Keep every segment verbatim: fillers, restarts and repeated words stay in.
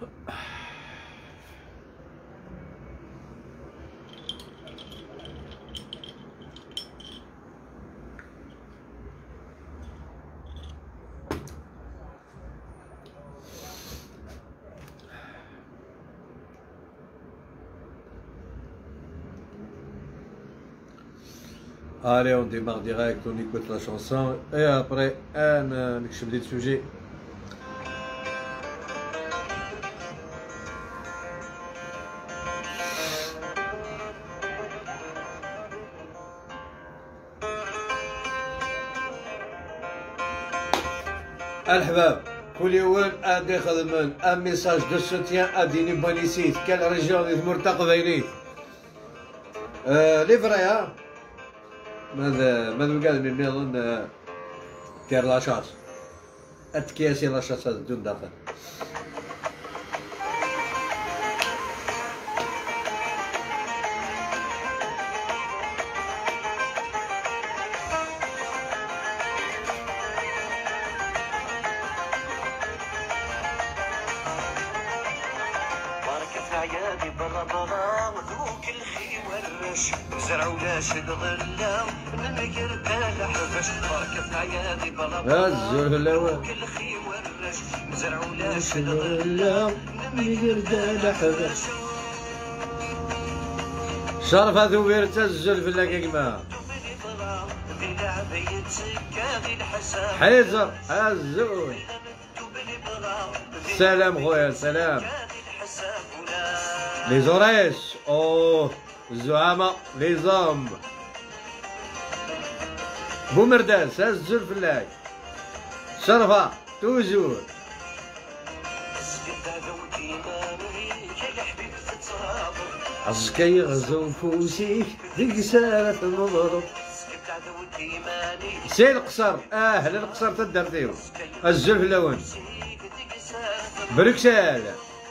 Allez, on démarre direct, on écoute la chanson et après, on نكشف des sujets. الحباب كل يوم ادي خدمن ان ميساج دو سوتيان اديني بونيسيت كال ريجيون اللي مرتقب عينيك لي فري ها ماذا ماذا قال من نظن دير لاشاط اتكياسي لاشاط دون داخل عيادي برا برا وذوك الخي ورش زرعوا لاش الغلا من قربال حفش بركة عيادي برا برا وذوك الخي ورش زرعوا لاش الغلا من قربال حفش شرف هذو بيرتزل في اللاكيما حيزر الزول سلام خويا سلام لي زوريش اوه الزعامة لي زوم بومرداس الزول في اللاك شرفة توجور عزكي غزو فوسيك ديك سالة النظر سي القصر اه القصر تدرتيو الزول في اللون بروكسل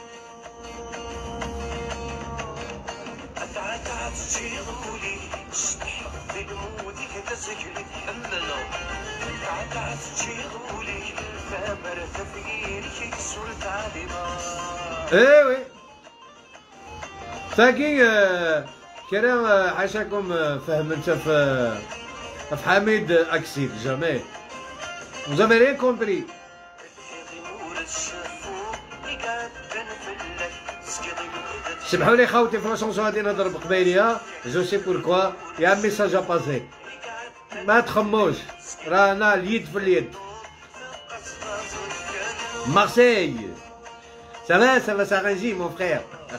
ايوي تاكي كريم عاشاكم فهم انت في في حميد اكسيد جامي vous avez rien compris سمحوا لي خوتي في لاشونسون غادي نهضر بقبايليه جو سي بوركوا يا ميساج اباسي ما تخموش رانا اليد في اليد مارسيل ça va ça va s'arranger mon frère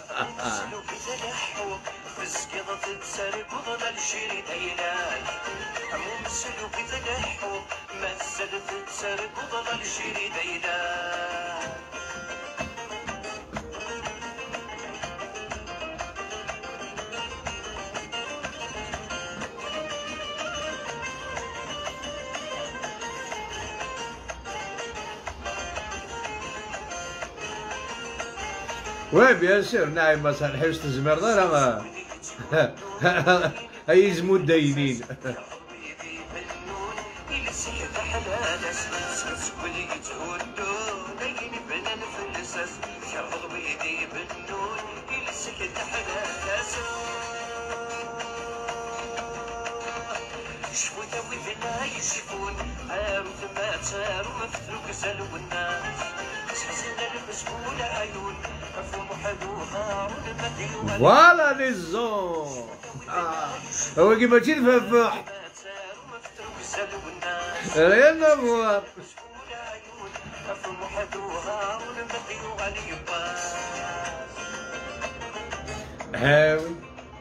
وي بيان سور نعم ما صالحوش تزمير راه هيزمو الداينين فوالا لي زون هو كيما تجي في ريان نافوار هاوي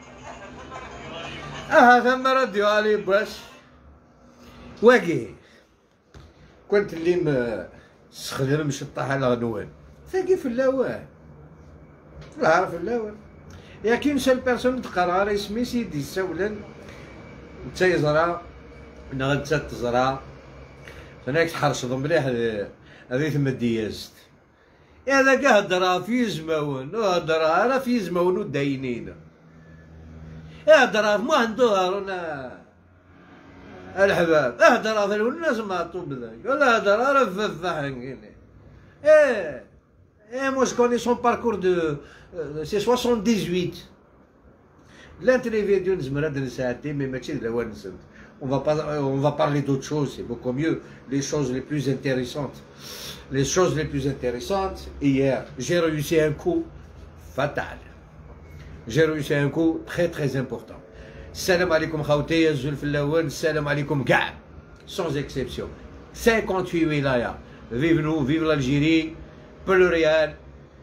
اه ثم راديو علي باش واقي كنت اللي ما استخدم مشطح على غنوان ثاقي في اللاوان لا في اللاوان يا كي مشى البيرسون تقرا راه اسمي سيدي سولن نتا يزرع انا نتا تزرع هناك تحرشض مليح هذه ثم ديازت هذا كاع هضره في زماون هضره راه في زماون وداينين هضره ما عنده رانا الحباب هضره في الناس ما طوب ذاك ولا هضره راه في فحن ايه Et moi, je connais son parcours de... Euh, c'est soixante-dix-huit. L'interview نزمرها نساعدني mais ماشي دابا نسد. On va pas, on va parler d'autres choses, c'est beaucoup mieux. Les choses les plus intéressantes. Les choses les plus intéressantes. Hier, j'ai réussi un coup fatal. J'ai réussi un coup très très important. Salam alaikum khawti, Zulf Lawan, salam alaikum ka'b. Sans exception. cinquante-huit wilayas. Vive nous, vive l'Algérie, pluriel.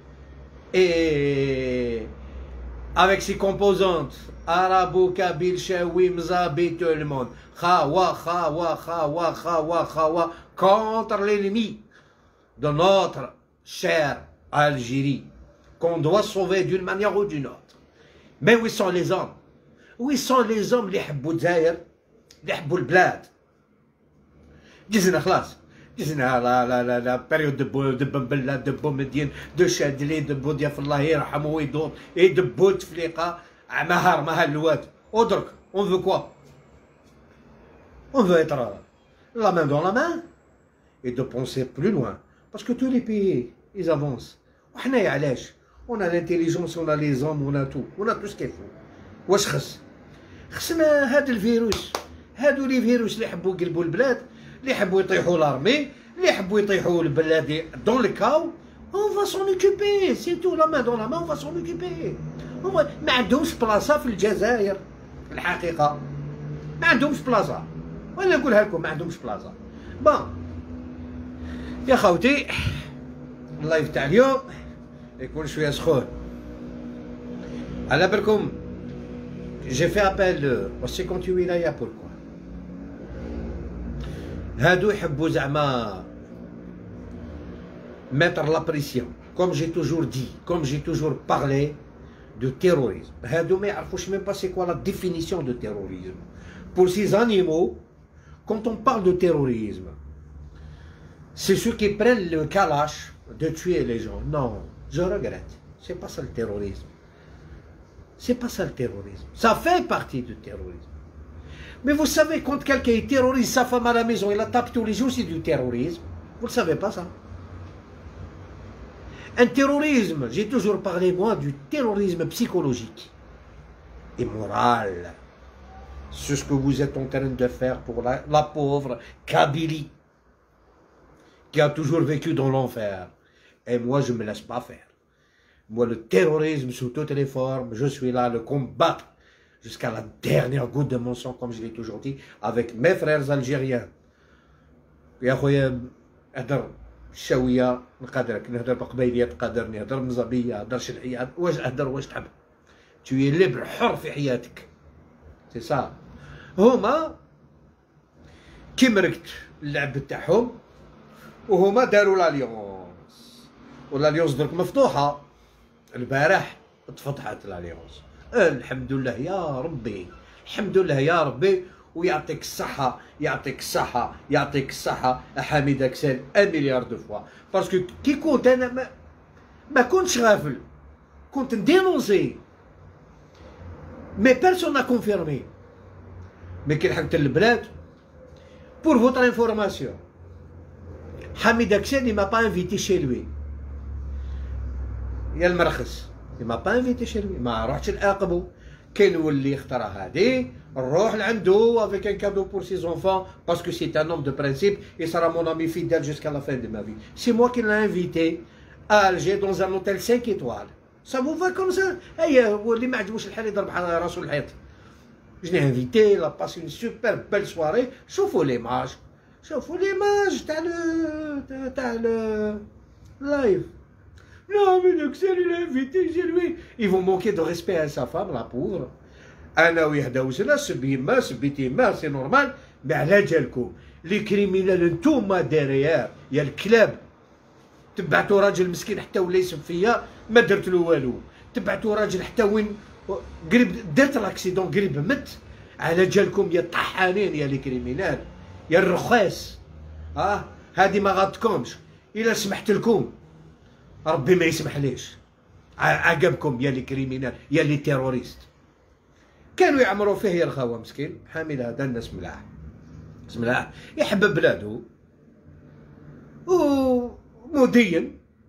Et avec ses composantes, arabo, kabyle, chaoui, mzabi, tout le monde. Khawa, khawa, khawa, khawa, khawa, contre l'ennemi de notre chère Algérie, qu'on doit sauver d'une manière ou d'une autre. Mais où sont les hommes? Où sont les hommes qui aiment Dzaïr, qui aiment le bled? Disons, خلاص. جزنا لا لا لا لا بيريود دبو دب بلا دبو مدين دو شادلي دبو ضياف الله يرحمه ويدور يدبو تفليقه مهر مهر الواد ودرك اون فو كوا اون فو اتر لا main dans la main et de penser plus loin parce que tous les pays ils avancent وحنايا علاش on a l'intelligence on a les hommes on a tout on a tout ce qu'il faut واش خص خصنا هاد الفيروس هادو لي فيروس اللي يحبوا يقلبوا البلاد اللي يحبوا يطيحوا لارمي اللي يحبوا يطيحوا البلاد دون الكاو on va s'en occuper c'est tout la main dans la main on va s'en occuper ما عندهمش بلاصه في الجزائر الحقيقه ما عندهمش بلاصه وانا نقولها لكم ما عندهمش بلاصه بون يا خوتي اللايف تاع اليوم يكون شويه سخون على بالكم j'ai fait appel au cinquante-huit ولايه pourquoi هادو يحبوا زعما mettre la pression comme j'ai toujours dit comme j'ai toujours parlé de terrorisme هادو ما يعرفوش même pas c'est quoi la définition de terrorisme pour ces animaux quand on parle de terrorisme c'est ceux qui prennent le kalash de tuer les gens non je regrette c'est pas ça le terrorisme c'est pas ça le terrorisme ça fait partie du terrorisme. Mais vous savez, quand quelqu'un terrorise sa femme à la maison, il la tape tous les jours, c'est du terrorisme. Vous ne savez pas ça. Un terrorisme, j'ai toujours parlé, moi, du terrorisme psychologique et moral. C'est ce que vous êtes en train de faire pour la, la pauvre Kabylie, qui a toujours vécu dans l'enfer. Et moi, je ne me laisse pas faire. Moi, le terrorisme sous toutes les formes, je suis là à le combattre. Jusqu'à la dernière goutte de mon sang, comme je l'ai toujours dit, avec mes frères algériens. يا خويا نهضر الشاوية نقدرك نهضر بقبيلية تقدرني نهضر مزابية نهضر شرعية واش نهضر واش تحب. Tu es libre حر في حياتك. سي سا. هما كي مرقت اللعب تاعهم وهما داروا لاليونس. والاليونس درك مفتوحة. البارح تفتحت الاليونس. الحمد لله يا ربي الحمد لله يا ربي ويعطيك الصحة يعطيك الصحة يعطيك الصحة حميد أكسل ان مليار دو فوا باسكو كي كنت أنا ما, ما كنتش غافل كنت ندينونسي مي بيرسون نا كونفيرمي مي كي لحقت البلاد بور فوتر انفورماسيون حميد أكسل il m'a pas invité chez lui يا المرخص il m'a pas invité chez lui ما روحتش نعاقبو كي نولي اخترع هادي نروح لعندو avec un cadeau pour ses enfants parce que c'est un homme de principe et sera mon ami fidèle jusqu'à la fin de ma vie. C'est moi qui l'ai invité à Alger dans un hôtel cinq étoiles. Ça vous va comme ça? اي واللي ما عجبوش الحال يضرب على راسو الحيط. Je l'ai invité, il a passé une super belle soirée. شوفوا l'image شوفوا l'image تاع le تاع le live. Non, mais Axel, il a invité chez lui. Ils vont manquer de respect à sa femme, la pauvre. أنا ويهدا وسنا سبي ما سبيتي ما سي نورمال مي على جالكم لي كريمينال نتوما ديريير يا الكلاب تبعتوا راجل مسكين حتى ولا يسب فيا ما درت له والو تبعتوا راجل حتى وين قريب درت لاكسيدون قريب مت على جالكم يا الطحانين يا لي كريمينال يا الرخاص اه هادي ما غادكمش الا سمحت لكم ربي ما يسمح ليش عقبكم يا لي كريمينال يا لي تيروريست كانوا يعمروا فيه يا الخوا مسكين حامل هذا الناس ملاح ملاح يحب بلادو ومدين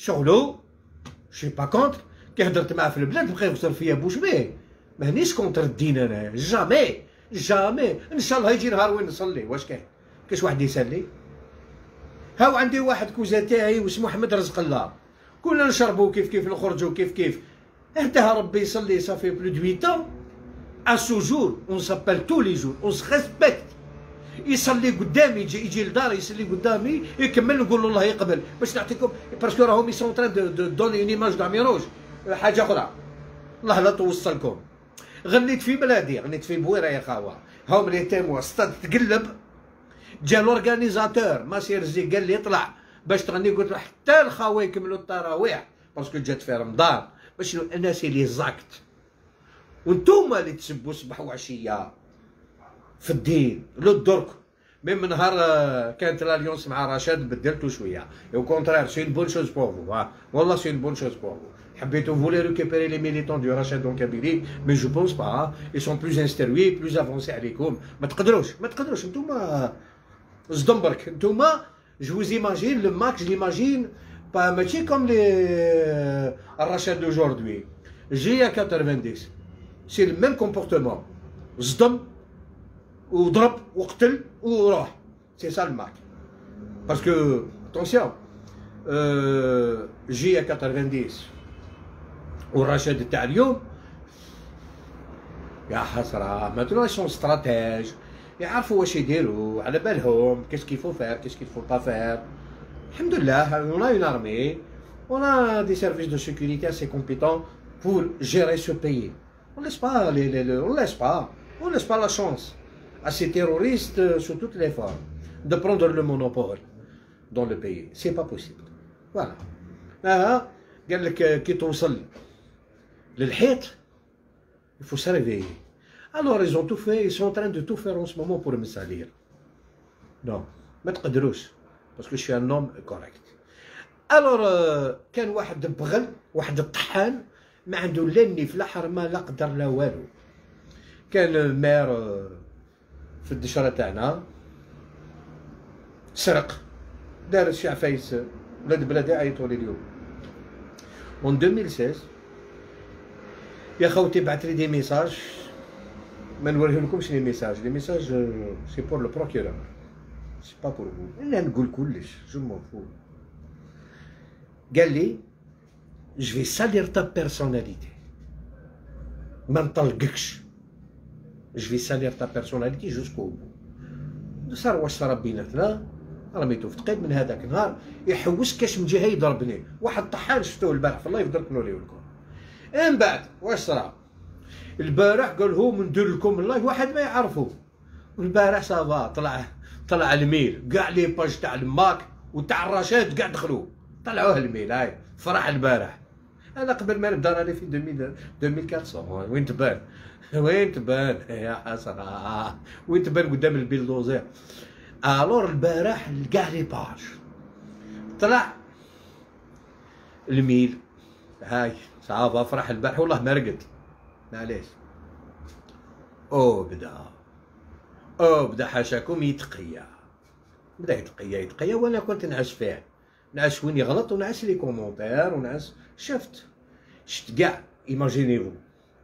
شغلو شي با كونتر. كي هدرت معاه في البلاد بقى يغزر فيا بوش بيه، مانيش كونتر الدين انا، جامي جامي. ان شاء الله يجي نهار وين نصلي. واش كاين؟ كاش واحد يسلي؟ هاو عندي واحد كوزا تاعي واسمو احمد رزق الله، كنا نشربو كيف كيف نخرجو كيف كيف. هداها ربي يصلي صافي بلو دو huit ans à ce jour on s'appelle tous les jours on se respecte. يصلي قدامي، يجي يجي لداري يصلي قدامي يكمل، نقول له الله يقبل. باش نعطيكم باسكو راهم يسون تران دو دوني اون ايماج داميروج. حاجه اخرى الله لا توصلكم. غنيت في بلادي، غنيت في بويره يا خاوه، هاهم لي تيموا ستاد تقلب. جا لورغانيزاتور ماسير زي قال لي اطلع باش تغني، قلت له حتى الخاوه يكملوا التراويح باسكو جات في رمضان، باش الناس اللي زاكت وانتوما اللي تسبوا صباح وعشيه في الدين. لو درك من نهار كانت الاليونس مع رشاد بدلتو شويه، او كونترير سي اون بون شوز بور فو، والله سي اون بون شوز بور فو. حبيتو فولي ريكوبيري لي ميليتون دو رشاد دون كابيري، مي جو بونس با اي سون بلوز انستروي بلوز افونسي عليكم. ما تقدروش ما تقدروش نتوما صدم برك. نتوما جو زيماجين لو ماك، جيماجين با ماشي كوم لي الرشاد دوجوردوي جي ثمانين سي لو ميم كومبورتمون، صدم وضرب وقتل وروح. سي سا الماك باسكو اتونسيون جي ثمانين والرشاد تاع اليوم يا حسره. ماتنو سون استراتيج، يعرفوا واش يديروا، على بالهم كيس كيفو فير كيس كيفو با فير. الحمد لله اون اون ارمي، اون ا دي سيرفيس دو سيكوريتي اسي كومبيتون بور جيري سو بيي. On laisse pas les, les, les on laisse pas on laisse pas la chance à ces terroristes euh, sous toutes les formes de prendre le monopole dans le pays. C'est pas possible. Voilà. Ah, قال لك كي توصل للحيط il faut se réveiller. Alors ils ont tout fait, ils sont en train de tout faire en ce moment pour me salir. Non, ما تقدروش parce que je suis un homme correct. Alors euh, كان واحد بغل، واحد الطحان ما عنده لا النيف لا حرمه لا قدر لا والو. كان مير في الدشره تاعنا سرق، دار الشي عفايس، ولاد بلادي عيطوا لي اليوم. اون ألفين وستة عشر يا خوتي بعث لي دي ميساج، ما نوريه لكمش لي ميساج، لي ميساج سي بور لو بروكيرور سي با بور فو. انا نقول كلش جو مون فو. قال لي je vais salir ta personnalité. ما نطلقكش. je vais salir ta personnalité jusqu'au bout. صار واش صرا بيناتنا، رميتو في تقيب من هذاك النهار يحوس كاش من جهه يضربني. واحد طحان شفتوه البارح في اللايف درت نوريه لكم. من بعد واش صرا البارح قال هو ندير لكم اللايف واحد ما يعرفو. والبارح صافا طلع طلع الميل كاع لي باج تاع الماك وتاع الرشاد كاع دخلوا طلعوه الميل. هاي فرح البارح. انا قبل ما نبدا راني في ألفين وأربعمية وين تبان وين تبان يا حسره وين تبان قدام البيلدوزير. الور البارح كاع لي باج طلع الميل. هاي صافا فرح البارح والله ما رقد معليش. او بدا او بدا حاشاكم يتقيا، بدا يتقيا يتقيا وانا كنت نعس فيه، نعس وين يغلط ونعس لي كومونتير ونعس. شفت شفت كاع ايماجينيفو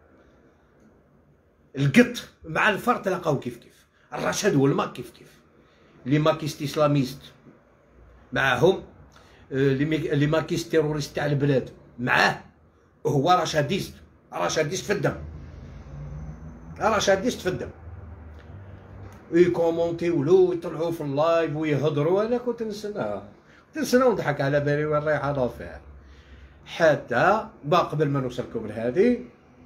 القط مع الفار تلاقاو كيف كيف، الرشاد والماك كيف كيف، لي ماكيست اسلاميست معاهم، لي ماكيست تيروريست تاع البلاد معاه، وهو رشاديست رشاديست في الدم رشاديست في الدم. ويكومونتيو له ويطلعوا في اللايف ويهضروا. انا كنت نستنى كنت نستنى ونضحك على بالي وين رايحه لافير. حتى با قبل ما نوصلكم لهذه،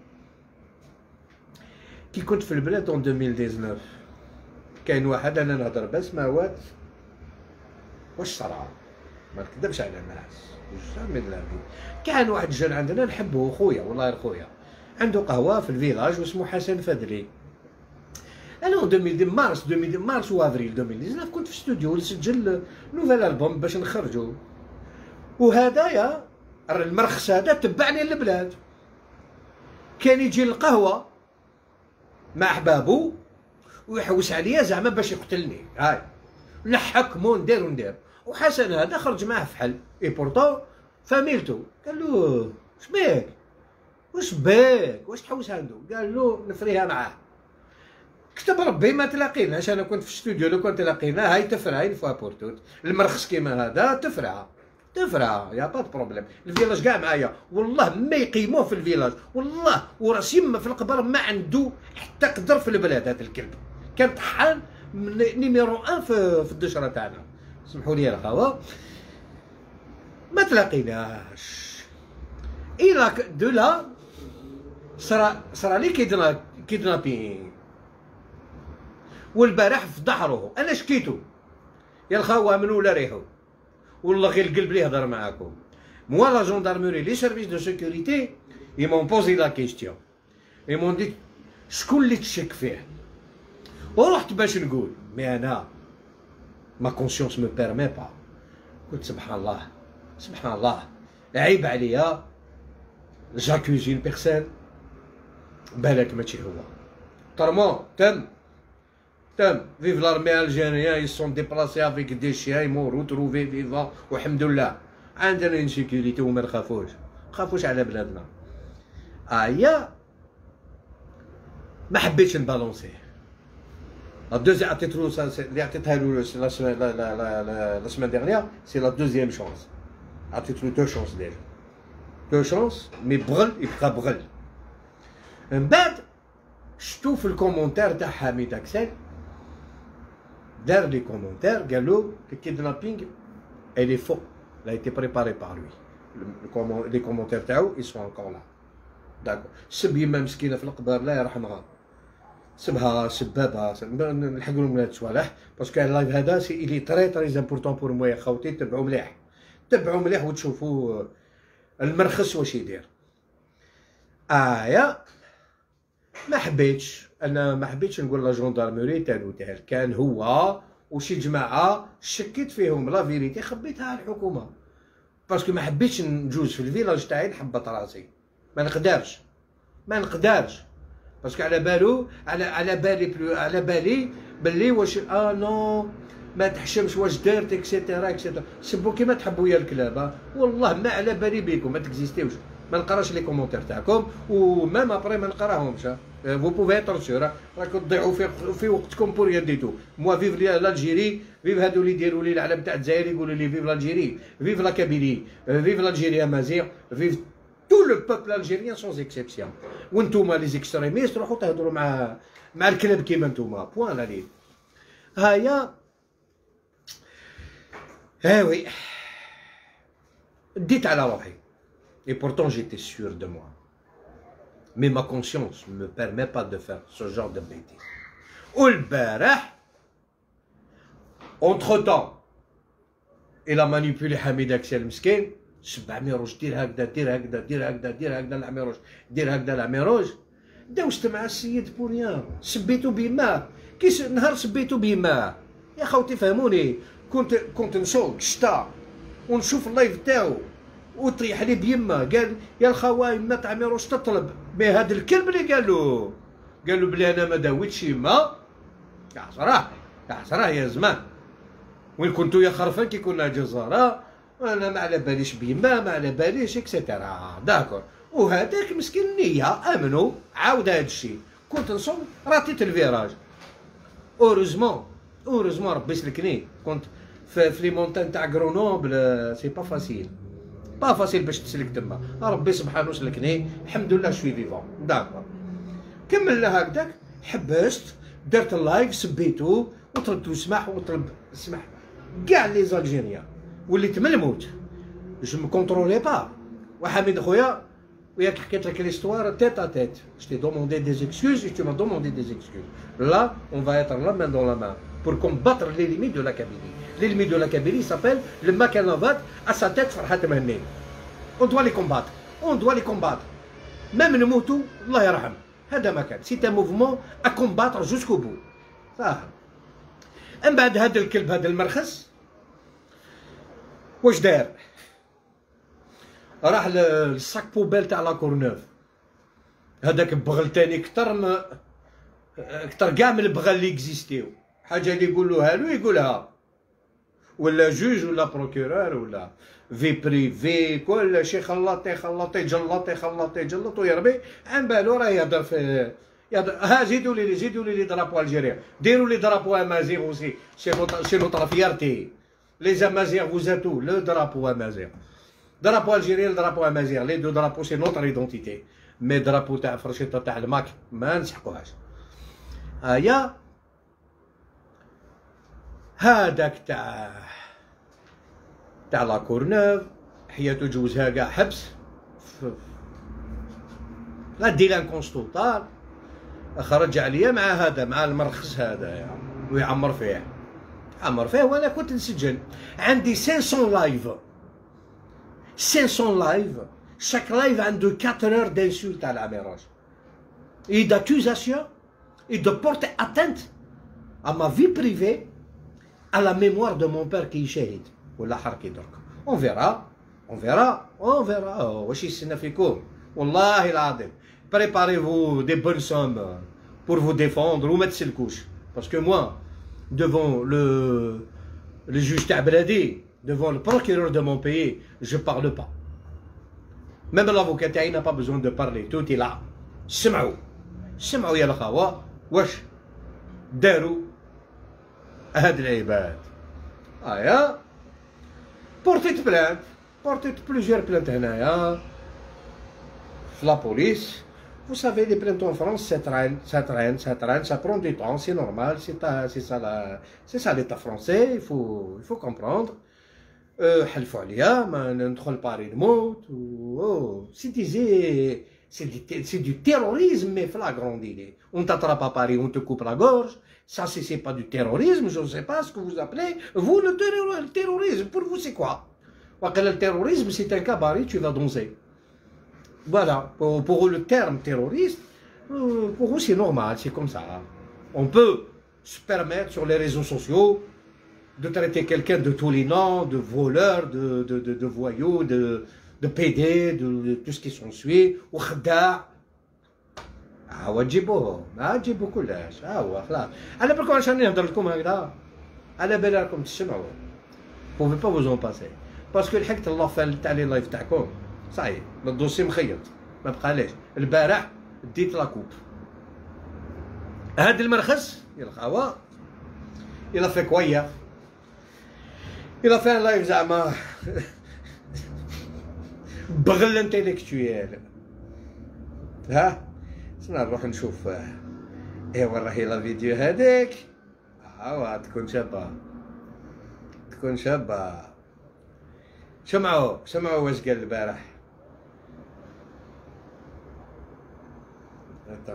كي كنت في البلاد اون ألفين وتسعطاش كاين واحد انا نهضر بسماوات واش صرا ما نكذبش على الناس جامي لافي. كان واحد جا عندنا نحبه خويا والله خويا، عنده قهوه في الفيلاج واسمه حسن فدلي. انا اون ألفين مارس ألفين مارس وافريل ألفين وتسعطاش كنت في استوديو نسجل نوفيل البوم باش نخرجو. وهدايا المرخص هذا تبعني للبلاد، كان يجي القهوه مع احبابو ويحوس عليا زعما باش يقتلني. هاي نحكمو ندير وندير. وحسن هذا خرج معاه في حل اي بورتو فاميلتو قال له واش بيك واش بيك واش تحوس عنده؟ قال له نفريها معاه. كتب ربي ما تلاقيناش، انا كنت في الاستوديو لو كنت تلاقينا هاي تفرع اون فوا بور توت، المرخص كيما هذا تفرع تفرع يا با بروبليم. الفيلاج كاع معايا والله ما يقيموه في الفيلاج والله، وراس يما في القبر ما عنده حتى قدر في البلاد. هذا الكلب كان طحان نيميرو ان في, في الدشره تاعنا، سمحوا لي الخوا ما تلاقيناش. الى دو لا صرا صرا لي كيدنا كيدنابينغ، والبارح فضح روحو. انا شكيتو يا الخوا من ولا ريحو والله غير القلب لي هضر معاكم. موا لا جوندارموري لي سيرفيس دو سيكوريتي ils m'ont posé la question ils m'ont dit شكون اللي تشك فيه؟ ورحت باش نقول مي انا ما كونسيونس مو بيرمي با. قلت سبحان الله سبحان الله عيب عليا جاكوزي اون بيرسون بالك ماشي هو. طرمون تم تم فيف لارمي الجيريان يسون ديبلاسي افيك دي شيا يمورو تروفي فيفا والحمد لله. عندنا انسيكوريتي وما نخافوش نخافوش على بلادنا. ايا ما حبيتش نبالونسيه. لا دوزيام عطيتلو اللي عطيتها له لا سيمان لا لا لا لا سيمان ديغنيير سي لا دوزيام شونس. عطيتلو دو شونس ديجا دو شونس مي بغل يبقى بغل. من بعد شفتو في الكومونتير تاع حميد اكسل دار لي كومونتير قالو الكيدنابينغ elle est faux, elle a été préparée par lui. Les commentaires تاعو ils sont encore là. داكور. سب يما مسكينه في القبر لا يرحمها، سبها سبابها نلحقوا لهم هاد الصوالح باسكو اللايف هذا سي إلي تري تري امبورطون بور موا يا خوتي. تبعوا مليح تبعوا مليح وتشوفوا المرخص واش يدير. ايا ما حبيتش انا ما حبيتش نقول لا جوندارموري تالو تال كان هو وشي جماعه شكيت فيهم لا فيريتي خبيتها على الحكومه باسكو ما حبيتش نجوز في الفيلاج تاعي نحبط راسي. ما نقدرش ما نقدرش باسكو على بالو على على بالي بلو على بالي باللي واش اه نو ما تحشمش واش درت اكسيتيرا اكسيتيرا. سبوا كيما تحبوا يا الكلاب والله ما على بالي بيكم ما تكزيستيوش. ما نقراش لي كومونتير تاعكم ومام ابري ما نقراهمش. فو بوفي اتر سور راكم تضيعوا في في وقتكم بور ريان ديتو. موا فيف لالجيري فيف هادو اللي يديروا لي العلم تاع الجزائر يقولوا لي فيف لالجيري فيف لا كابيلي فيف لالجيري امازيغ فيف تو لو بوبل الجيريان سون اكسيبسيون. وانتوما لي زيكستريميست روحوا تهضروا مع مع الكلاب كيما نتوما بوان لا لي. هيا ها وي ديت على روحي et pourtant j'étais sûr de moi mais ma conscience ne me permet pas de faire ce genre de bêtises. والبارح entre temps il a manipulé حميد اكسل مسكين سبع ميروج دير هكذا دير هكذا دير هكذا دير هكذا العميروج دير هكذا العميروج. دوشت مع السيد بوريان سبيتو بما كيس نهار سبيتو بما يا خوتي فهموني. كنت كنت نسوق شتا ونشوف اللايف تاعو وطيح لي بيما قال يا الخوا يما تاع ميروش تطلب بهذا الكلب اللي قالو قالوا بلي انا ما داويتش يما. يا صراحه يا صراحه يا زمان وين كنتو يا خرفان كي كنا جزاره انا ما على باليش بيما ما على باليش اكسيتيرا داكور. وهذاك مسكين النيه امنوا عاود هذا الشيء. كنت نصوم راتيت الفيراج اوروزمون اوروزمون ربي سلكني. كنت في لي مونتان تاع غرونوبل سي با فاسيل با فاسيل باش تسلك تما. ربي سبحانه سلكني الحمد لله شوي فيفون داكور. كملنا هكذاك حبست درت اللايف سبيتو وطلبتو سماح وطلب سماح كاع لي زالجيريان وليت من الموت. جو مو كونترولي با. وحميد خويا وياك حكيت لك ليستوار تيت ا تيت je t'ai demandé des excuses et tu m'as demandé des excuses. Là on va être la main dans la main pour combattre les limites de la Kabylie. Les limites de la Kabylie s'appellent le Makanavad à sa tête Farhat Mahni. On doit les combattre. On doit les combattre. Même نموتو الله يرحم. هذا ما كان. C'est un mouvement à combattre jusqu'au bout. صح. من بعد هذا الكلب هذا المرخص واش دار؟ راح للصاك بوبيل تاع لا كورنوف. هذاك بغل تاني كتر ما كتر كاع من البغل اللي اكزيستيو. حاجه اللي يقولوها له يقولها ولا جوج ولا بروكورور ولا في بريفي كل شي خلط يخلط يجلط يخلط يجلط ويربي عن بالو راه يهضر في يهضر. ها زيدوا لي زيدوا لي لي درابو الجيريا، ديروا لي درابو امازيغ اوسي سي سي نوتر فيارتي لي زامازيغ فوزاتو لو درابو امازيغ. درابو الجيريا درابو امازيغ لي دو درابو سي نوتر ايدونتيتي، مي درابو تاع فرشيطه تاع الماك ما نسحقوهاش. هيا هذاك تاع تاع لا كورنوف حياتو جوزها كاع حبس لا ديلان كونستوطال، خرج عليا مع هذا مع المرخص هذا ويعمر فيه عمر فيه. وانا كنت نسجل عندي خمسمية لايف خمسمية لايف، chaque live عنده quatre heures d'insultes à la mérange et d'accusation et de porter atteinte à ma vie privée, à la mémoire de mon père qui est shahid. ولا حركي درك. On verra, on verra, on verra. واش يستنى فيكم والله العظيم. Préparez-vous des bonnes sommes pour vous défendre وما تسلكوش. Parce que moi, devant le, le juge تاع بلادي, devant le procureur de mon pays, je parle pas. Même l'avocat تاعي n'a pas besoin de parler, tout est là. سمعوا سمعوا يا الخوا واش داروا هاد العباد. هيا بورتيت بلانت بورتيت بلوزيور بلانت هنايا في لا بوليس. Vous savez, les plaintes en France, ça traîne, ça traîne, ça traîne, ça prend du temps, c'est normal, c'est ça, c'est ça l'état français, il faut, il faut comprendre. حلفوا عليا ما ندخل باري نموت و سي ديزي سي دو تيروريزم مي فلاغرون ديلي. On t'attrape à Paris, on te coupe la gorge. Ça, c'est pas du terrorisme, je ne sais pas ce que vous appelez. Vous, le, le terrorisme, pour vous, c'est quoi? Le terrorisme, c'est un cabaret, tu vas danser. Voilà, pour, pour le terme terroriste, pour vous, c'est normal, c'est comme ça. On peut se permettre sur les réseaux sociaux de traiter quelqu'un de tous les noms, de voleur, de, de, de, de voyou, de, de pédé, de, de tout ce qui s'ensuit, ou khda. Ah ouais, تجيبوهم ها تجيبو كلش ها هو خلاص. على بالكم عشان نهضر لكم هكذا على بالكم تسمعوا بوفي با فوز اون باسي باسكو لحقت اللافان تاع لي لايف تاعكم صاي الدوسي مخيط ما بقاليش. البارح ديت لاكوب هاد المرخص يا الخوا يلا في كويه يلا في لايف زعما بغل انتيليكتويال. ها سنا نروح نشوف ايوا راهي لا فيديو هذيك ها تكون شابه تكون شابه. سمعوا سمعوا واش قال البارح. هتا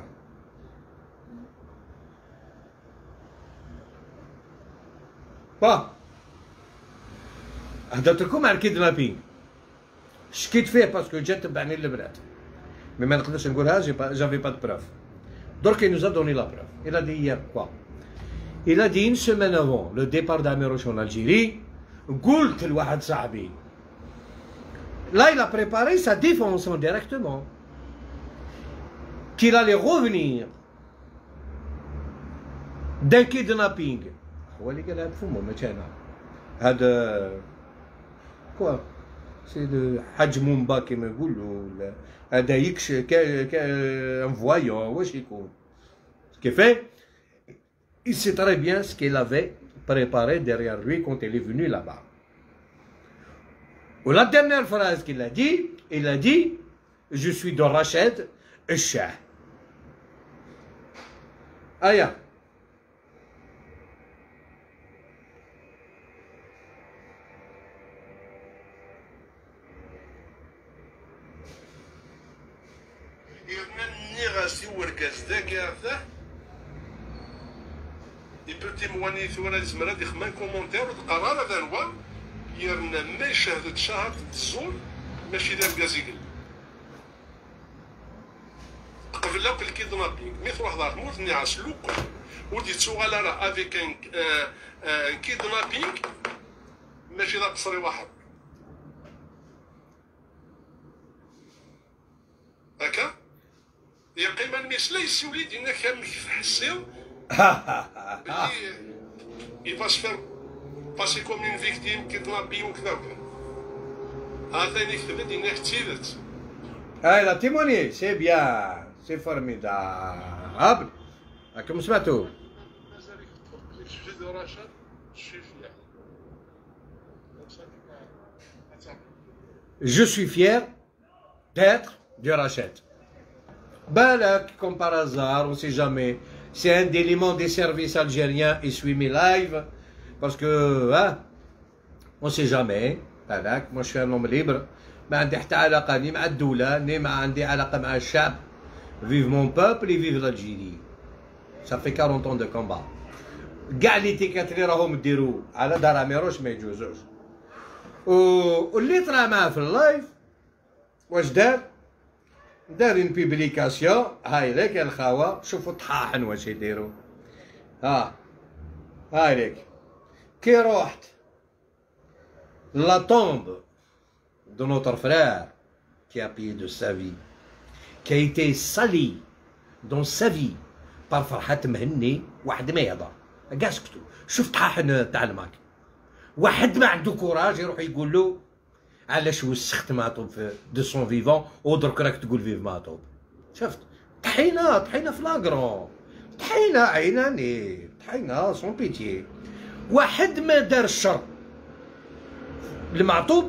با هدرت لكم على الكيدنابينغ شكيت فيه باسكو جات تبعني البنات مي ما نقدرش نقولها جافي با دو بروف. درك il nous a donné la preuve. Il a dit hier quoi? Il a dit une semaine avant le départ d'Amirouche en Algérie قلت لواحد صاحبي là il a préparé sa défense directement qu'il allait revenir d'un kidnapping. هو اللي قالها بفمه ماشي انا. هذا كوا سي دو حاج مومبا كيما يقولوا هذا يكش ان فوايون واش يكون كيف. Il sait très bien ce qu'il avait préparé derrière lui quand il est venu là-bas. Et la dernière phrase qu'il a dit, il a dit je suis de Rached الشاه. Aya. Il peut témoigner sur la زمرا دي خمان كومونتير القرار هذا هو يرنا ما شهادة شهادة الزور ماشي دار كازيكل قبل لو الكيدنابينغ مثل واحد راه تموت نعس لوك ودي تسوغال راه افيك ان ان كيدنابينغ ماشي ذا تصري واحد هكا يا قيمة المسلا يسي وليدي انك كامل كيف حسيو il va se faire باسي كوم اون فيكتيم كيدنابين وكذا وكذا. هذا اللي كتب دينا كتيرت. هاي لا تيموني سي بيان سي فورميدابل. راكم سمعتوا؟ Je suis fier d'être du Rachet. Balak, comme par hasard, on ne sait jamais. C'est un d'éléments des services algériens et suit mes lives. Parce que, hein, on ne sait jamais. Balak, moi je suis un homme libre. ما عندي حتى علاقة ني مع الدولة ني ما عندي علاقة مع الشعب. Vive mon peuple et vive l'Algérie. Ça fait quarante ans de combat. كاع لي تيكات اللي راهم ديروا على دار عميروش ما يجوزوش. واللي طلع معاه في اللايف واش دار؟ دار اون بيبليكاسيون. هاي ليك يا الخاوة شوفوا طحاحن واش يديروا. ها هاي ليك كي روحت لا tombe de notre frère qui a payé de sa vie, qui a été sali dans sa vie par فرحات مهني. واحد ما يهضر كاع سكتوا. شوف طحاحن تاع الماك. واحد ما عنده كوراج يروح يقول له علاش وسخت معطوب في دو سون فيفون ودرك راك تقول فيف معطوب. شفت طحينه طحينه فلاغرون طحينه عيناني طحينه سون بيتيي. واحد ما دار الشر المعطوب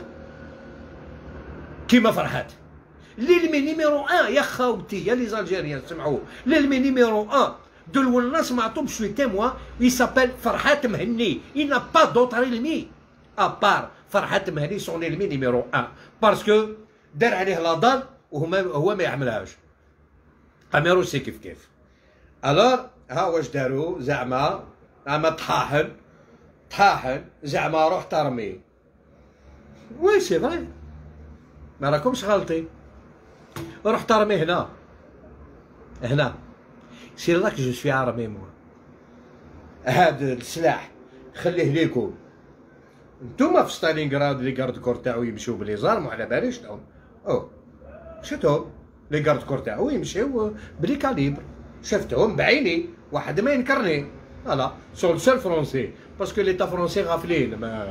كيما فرحات. للمي نيميرو ان يا خاوتي يا لي زالجيريان سمعوا. للمي نيميرو ان de l'Ouelnas Matoub, je suis témoin, il s'appelle Farhat Mhenni. Il n'a pas d'autre ennemi à part Farhat Mhenni, son ennemi numéro un. Parce que دار عليه لا ضال وهو ما يعملهاش. عميرو سي كيف كيف. الوغ ها واش داروا زعما زعما طحاحن طحاحن زعما روح ترمي. وي سي فري ما راكمش غالطين. روح ترمي هنا هنا. سي راك جو سوي عربي موا. هاد السلاح خليه ليكم نتوما في ستالينغراد. لي كارد كور تاعو يمشيو بلي زارم وعلى باليش تاعهم. او شفتهم لي كارد كور تاعو يمشيو بلي كاليبر. شفتهم بعيني واحد ما ينكرني. فوالا سون سول فرونسي باسكو ليتا فرونسي غافلين. ما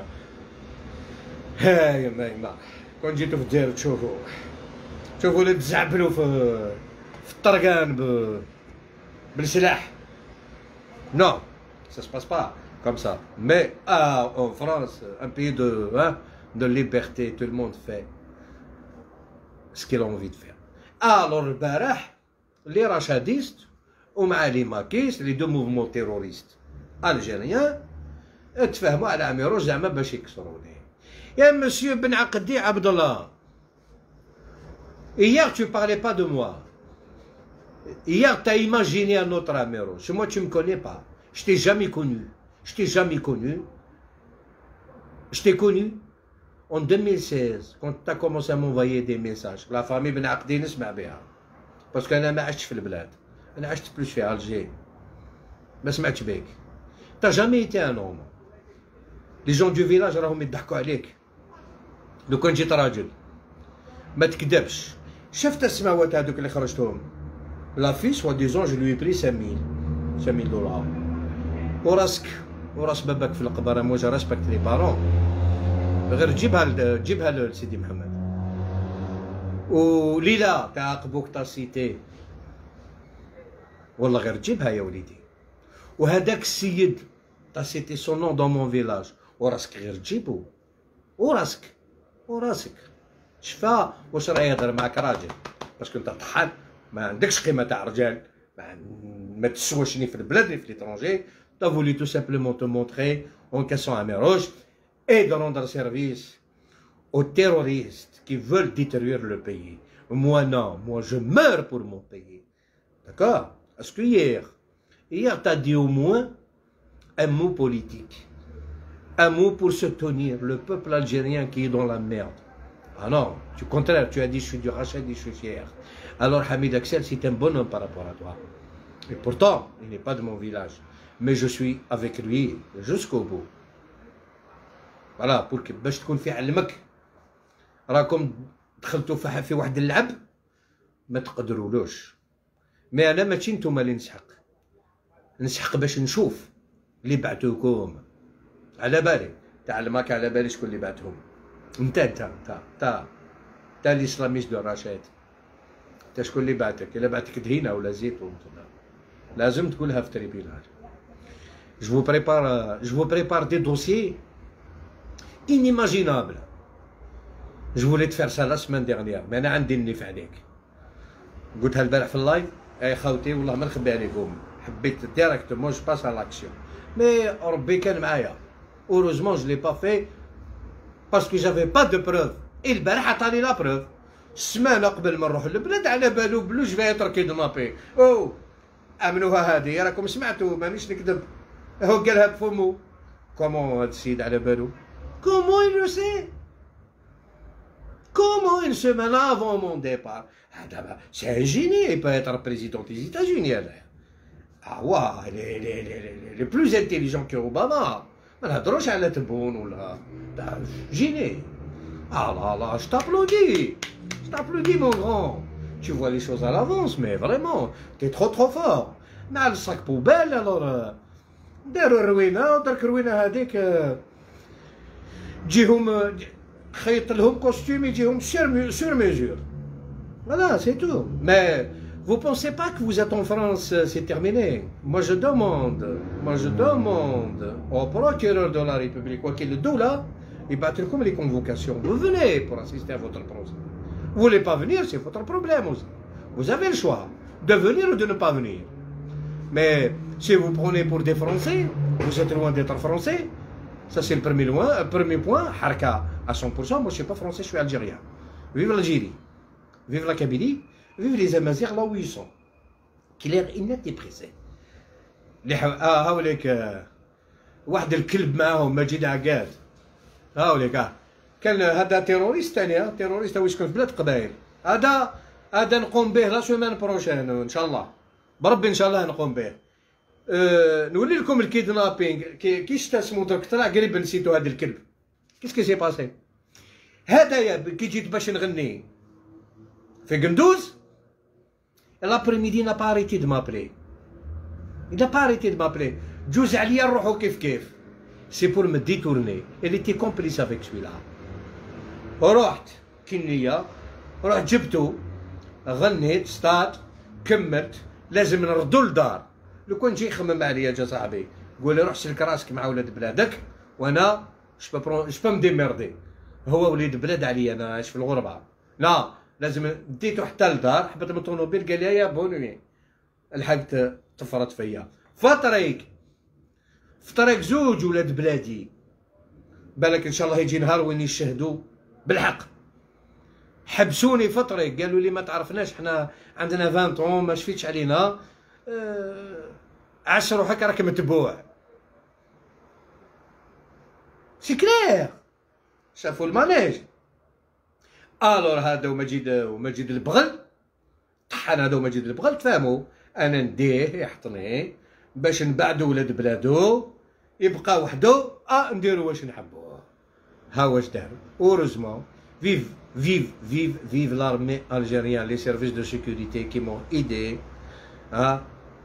هاي ما ما كون جيتو في الجزائر تشوفوا تشوفوا اللي تزعبلوا في في الطرقان ب بالسلاح. Non, ça se passe pas comme ça. Mais ah, en France, un pays de, hein, de liberté, tout le monde fait ce qu'il a envie de faire. Alors, البارح les rachadistes ومع les maquistes, les deux mouvements terroristes algériens اتفاهموا على عميروش زعما باش يكسروني. يا مسيو بن عقدي عبد الله. Hier tu parlais pas de moi. Hier, tu as imaginé un autre Améroche. Moi, tu ne me connais pas. Je t'ai jamais connu. Je t'ai jamais connu. Je t'ai connu en deux mille seize, quand tu as commencé à m'envoyer des messages. La famille Ben Aqdi نسمع بها. Parce que أنا ما عشتش في البلاد. أنا عشت plus في Alger. ما سمعتش بك. Tu n'as jamais été un homme. Les gens du village راهم يضحكوا عليك. لو كان جيت راجل. ما تكذبش. شفت السماوات هذوك اللي خرجتهم. La fille, soi-disant, je lui ai pris cinq mille. cinq mille dollars. وراسك وراس باباك في القبر. moi je respecte les parents. غير جيبها جيبها لسيدي محمد. وليلى تاع قبوك تاع سيتي. والله غير جيبها يا وليدي. وهذاك السيد تاع سيتي سون نون دون مون فيلاج. وراسك غير تجيبو. وراسك وراسك. شفا واش راه يهضر معاك راجل. باسكو انت طحان. ما عندكش قيمه تاع رجال. ما, ما تسواش ني في البلاد ني في ليترونجي. t'as voulu tout simplement te montrer en cassant Améroche et de rendre service aux terroristes qui veulent détruire le pays. Moi non, moi je meurs pour mon pays. D'accord? Parce que hier, hier t'as dit au moins un mot politique. Un mot pour soutenir le peuple algérien qui est dans la merde. Ah non, du contraire, tu as dit je suis du Rachet, je suis fier. Alors Hamid Axel, c'est un bonhomme par rapport à toi. Et pourtant, il n'est pas de mon village. Mais je suis avec lui jusqu'au bout. Voilà, pour que باش تكون في علمك راكم دخلتوا في في واحد اللعب ما تقدرولوش. مي انا ماشي نتوما اللي نسحق. نسحق باش نشوف اللي بعتوكم. على بالي تاع الماك على بالي شكون اللي بعتهم. انت انت انت انت انت الاسلاميست دو رشاد، انت شكون اللي بعتك؟ الا بعتك دهينه ولا زيتون لازم تقولها في تريبينال. Je vous prépare, je vous prépare des dossiers inimaginables. Je voulais te faire ça la semaine dernière, mais أنا عندي النيف عليك. قلتها البارح في اللايف، أي خاوتي والله ما نخبي عليكم، حبيت ديريكتومون جو باس على لاكسيون. مي ربي كان معايا. Heureusement je l'ai pas fait parce que j'avais pas de preuve. البارح عطاني لا بروف. السمانة قبل ما نروح للبلاد على بالو بلو جو في اتر كيدنابي. أو أمنوها هادي، راكم سمعتوا مانيش نكذب. هو قالها بفمو. كومون هاد السيد على بالو؟ كومون il le sait؟ Comment une semaine avant mon départ? C'est un génie, il peut être président des États-Unis. Ah ouais, il est, il est, il est, il est plus intelligent que Obama. ما نهضروش على تبون ولا génie. Ah là là, je t'applaudis. Je t'applaudis mon grand. Tu vois les choses à l'avance, mais vraiment, t'es trop trop fort. مع الصاك بوبال alors داروا الروينه ودرك الروينه هذيك تجيهم خيط لهم كوستيم يجيهم سور سور ميزور. Voilà, c'est tout. Mais vous pensez pas que vous êtes en France, c'est terminé. Moi je demande, moi je demande au procureur de la République, وكيل الدولة يبعث لكم les convocations. Vous venez pour assister à votre procès. Vous voulez pas venir, c'est votre problème aussi. Vous avez le choix de venir ou de ne pas venir. Mais si vous prenez pour des Français, vous êtes loin d'être Français. Ça c'est le premier, loin, premier point. Harka à cent pour cent. Moi je suis pas français, je suis algérien. Vive l'Algérie. Vive la Kabylie. Vive les Amazirs là où ils sont. Clair, net et précis. اه هاوليك واحد الكلب معاهم مجيد عقاد. هاوليك كان هذا تيروريست ثاني، تيروريست هو يسكن في بلاد قبائل. هذا هذا نقوم به لا سيمان بروشين ان شاء الله. بربي ان شاء الله نقوم به. أه نولي لكم الكيدنابينغ كي كيش تسمو درك طلع قريب نسيتو هذا الكلب. كيس كي سي باسي؟ هدايا كي جيت باش نغني في قندوز لابريميدي نا با اريتي دو مابلي. إلا با اريتي دو مابلي جوز عليا نروحو كيف كيف. سي بور مي ديتورني. إلي تي كومبليس افيك سويلا. ورحت كينيا رحت جبتو غنيت ستاد كملت لازم نردو للدار. لو كان جاي يخمم عليا جا صاحبي قول لي روح سلك راسك مع ولاد بلادك وانا جو با جو با مديميردي. هو وليد بلاد عليا انا عايش في الغربه. لا لازم ديتو حتى للدار حبت من الطوموبيل قال لي يا بونوي لحقت طفرت فيا. فطريق في طريق زوج ولاد بلادي بالك ان شاء الله يجي نهار وين يشهدوا بالحق. حبسوني في طريق قالوا لي ما تعرفناش حنا عندنا عشرين عام ما شفيتش علينا. أه عش روحك راك متبوع. سي كلير. شافوا المانيج. الور هذا ومجيد ومجيد البغل طحن هذا ومجيد البغل تفهموا انا نديه يحطني باش نبعدو ولاد بلادو يبقى وحدو اه نديرو واش نحبوه. ها واش داروا. اوروزمون فيف فيف فيف فيف l'armée algérienne, les services de sécurité qui m'ont aidé à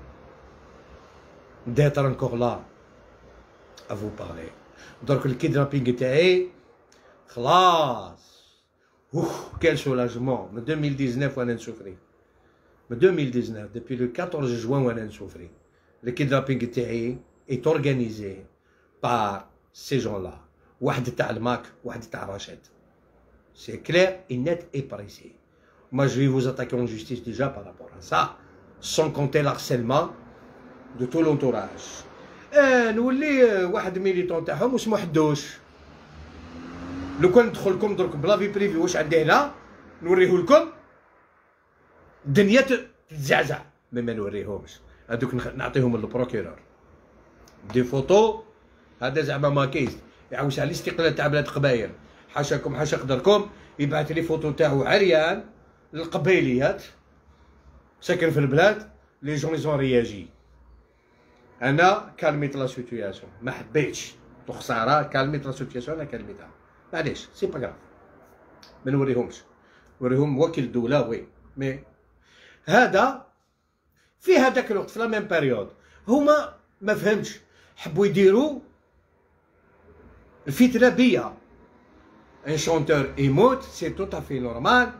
d'être encore là à vous parler. درك الكيدنابينغ تاعي خلاص. اوه quel soulagement. من deux mille dix-neuf وانا نسوفري. من deux mille dix-neuf depuis le quatorze juin وانا نسوفري. الكيدنابينغ تاعي est organisé par ces gens-là. واحد تاع الماك واحد تاع رشاد. C'est clair et net et précis. Moi, je vais vous attaquer en justice déjà par rapport à ça, sans compter l'harcèlement de tout l'entourage. آه نولي واحد ميليتون تاعهم واسمو حدوش. لو كان ندخل لكم درك بلا في بريفي واش عندي هنا نوريه لكم الدنيا تتزعزع. مي ما نوريهمش هذوك نعطيهم للبروكيرور دي فوتو. هذا زعما ماكيز يعوش على الاستقلال تاع بلاد قبايل. حاشاكم حاشا قدركم يبعث لي فوتو تاعو عريان للقبيليات ساكن في البلاد. لي جون لي زون رياجي. انا كالميت لا سيتوياسيون ما حبيتش خساره. كالميت لا سيتوياسيون انا كالميتها معليش سي با كراف. ما نوريهمش نوريهم وكيل الدوله وي. مي هذا في هذاك الوقت في لا ميم بيريود هما ما فهمتش حبوا يديروا الفتنة بيا. ان شونتور يموت سي تو افي نورمال،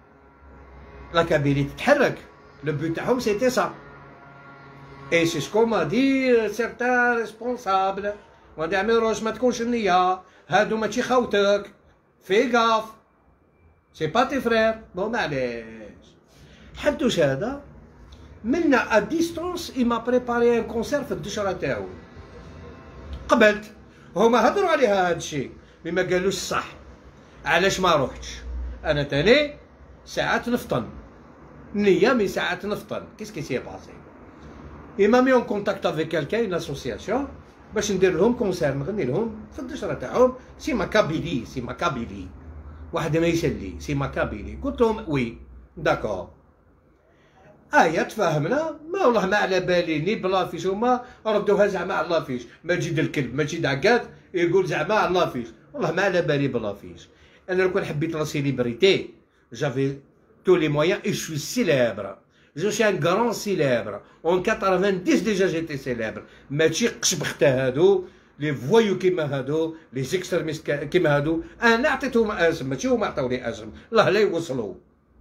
لا كابيري تتحرك، لو بو تاعهم سيتي سا. اي سي سكو ما دي سيرتان ريسبونسابل، وهادي عميروش ما تكونش النية، هادو ماشي خاوتك، في غاف، سي با تي فرير. بون معليش حدوش هذا منا ا ديستونس. اي ما بريباري ان كونسير في الدشرة تاعو، قبلت. هما هضروا عليها هاد الشيء مي ما قالوش صح. علاش ما روحتش؟ انا تاني ساعات نفطن نية، مي ساعات نفطن. كيس كي سي باسي اي ما مي اون كونتاكت افيك كالكان اون اسوسياسيون باش ندير لهم كونسير، نغني لهم في الدشرة تاعهم. سي ماكابيلي، سي ماكابيلي، واحد ما يسلي، سي ماكابيلي. قلت لهم وي داكور. ايا تفاهمنا. ما والله ما على بالي ني بلافيش، هما ردوها زعما على لافيش. مجيد الكلب مجيد عقاد يقول زعما على لافيش، والله ما على بالي بلافيش. انا لو كان حبيت لا سيليبريتي جافي tous les moyens et je suis célèbre. Je suis un grand célèbre. En quatre-vingt-dix déjà j'étais célèbre. ماشي قشبخته هادو لي فوايو كيما هادو، لي زيكستريميست كيما هادو. انا عطيتهم اسم، ماشي هما عطاوني اسم، الله لا يوصلوا.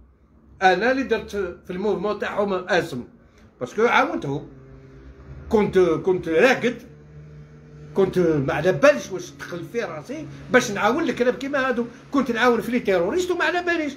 انا اللي درت في الموفمون تاعهم اسم، باسكو عاونتهم. كنت كنت راقد، كنت ما على باليش واش دخل في راسي باش نعاون الكلاب كيما هادو. كنت نعاون في لي تيروريست وما على باليش.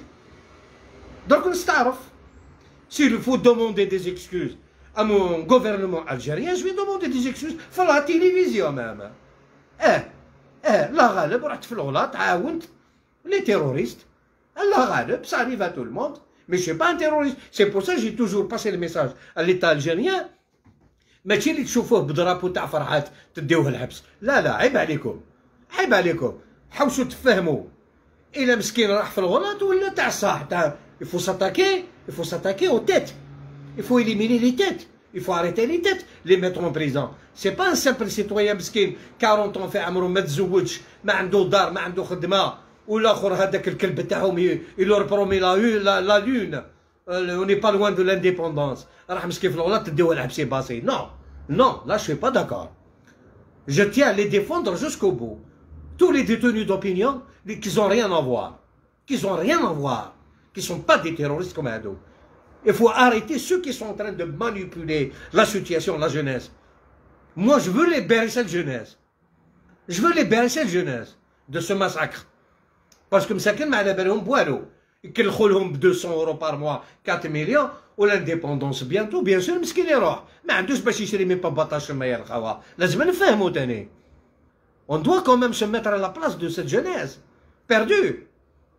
درك نستعرف. سي il faut demander des excuses à mon gouvernement algérien, je vais demander des excuses في لا تيليفزيون ماما. اه اه لا غالب رحت في الغلاط عاونت لي تيروريست. لا غالب ça arrive à tout le monde. Mais je suis pas un terroriste. C'est pour ça que j'ai toujours passé le message à l'État algérien. ماشي اللي تشوفوه بدرابو تاع فرحات تديوه الحبس. لا لا عيب عليكم، عيب عليكم. حوسوا تفهموا إلا مسكين راح في الغلط ولا تاع الصح تاع. Il faut s'attaquer, il faut s'attaquer aux têtes. Il faut éliminer les têtes. Il faut arrêter les têtes, les mettre en prison. C'est pas un simple citoyen مسكين quarante ans في عمره ما تزوجش، ما عنده دار، ما عنده خدمة، والاخر هذاك الكلب تاعهم يلور برومي لا لا لون. On n'est pas loin de l'indépendance. راح مسكين في الغلط تديوه الحبس باسي. Non, non, là je suis pas d'accord. Je tiens à les défendre jusqu'au bout. Tous les détenus d'opinion qui n'ont rien à voir, qui n'ont rien à voir, qui ne sont pas des terroristes comme Ado. Il faut arrêter ceux qui sont en train de manipuler la situation, la jeunesse. Moi, je veux libérer cette jeunesse. Je veux libérer cette jeunesse de ce massacre. Parce que مساكن ما على بالهم والو. يكلخوا لهم ب deux cents euros par mois, quatre millions. والindépendance bientôt, bien sûr مسكين يروح. ما عندوش باش يشري مي با باطاش ما يا الخوا. لازم نفهموا تاني. On doit quand même se mettre à la place de cette jeunesse perdue.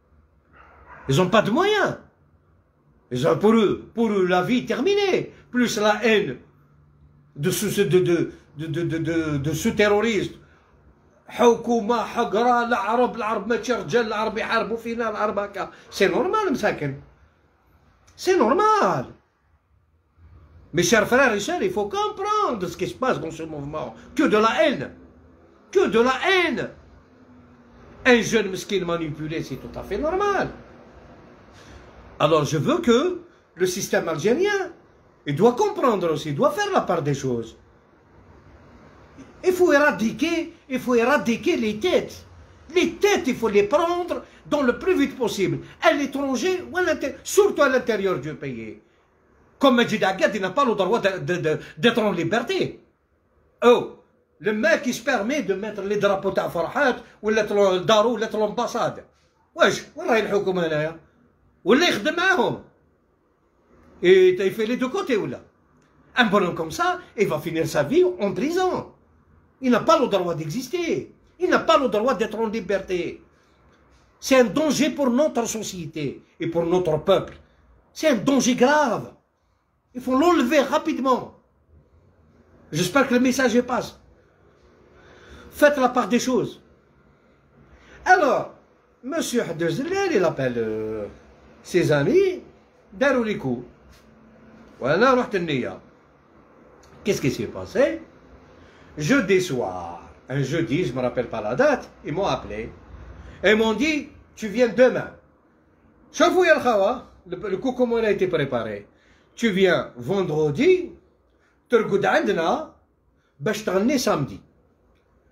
Ils n'ont pas de moyens. Ils ont pour eux, pour eux la vie terminée, plus la haine de ce, de, de, de, de, de, de, de ce terroriste. حكومة حقرة، العرب العرب ماشي رجال، العرب يحاربوا فينا، العرب هكا. سي نورمال مساكن. سي نورمال. Mes chers frères et sœurs, il faut comprendre ce qui se passe dans ce mouvement. Que de la haine. Que de la haine. Un jeune mesquin manipulé, c'est tout à fait normal. Alors je veux que le système algérien, il doit comprendre aussi, il doit faire la part des choses. Il faut éradiquer, il faut éradiquer les têtes. Les têtes, il faut les prendre dans le plus vite possible. À l'étranger, ou à l'intérieur, surtout à l'intérieur du pays. Comme Majid Agad, il n'a pas le droit d'être en liberté. Oh, le mec qui se permet de mettre les drapeaux تاع فرحات ولا دارو ولا l'ambassade. واش وين راهي الحكومة هنايا؟ ولا يخدم معاهم. Et il fait les deux côtés ولا. Un bonhomme comme ça, il va finir sa vie en prison. Il n'a pas le droit d'exister. Il n'a pas le droit d'être en liberté. C'est un danger pour notre société et pour notre peuple. C'est un danger grave. Il faut l'enlever rapidement. J'espère que le message passe. Faites la part des choses. Alors, Monsieur Haddouzelal, il appelle euh, ses amis, darou les coups. Voilà, qu'est-ce qui s'est passé? Jeudi soir, un jeudi, je ne me rappelle pas la date, ils m'ont appelé. Et ils m'ont dit, tu viens demain. Chafou yal khawa, le coup comment il a été préparé. Tu viens vendredi, tu regardes عندنا باش تغني samedi.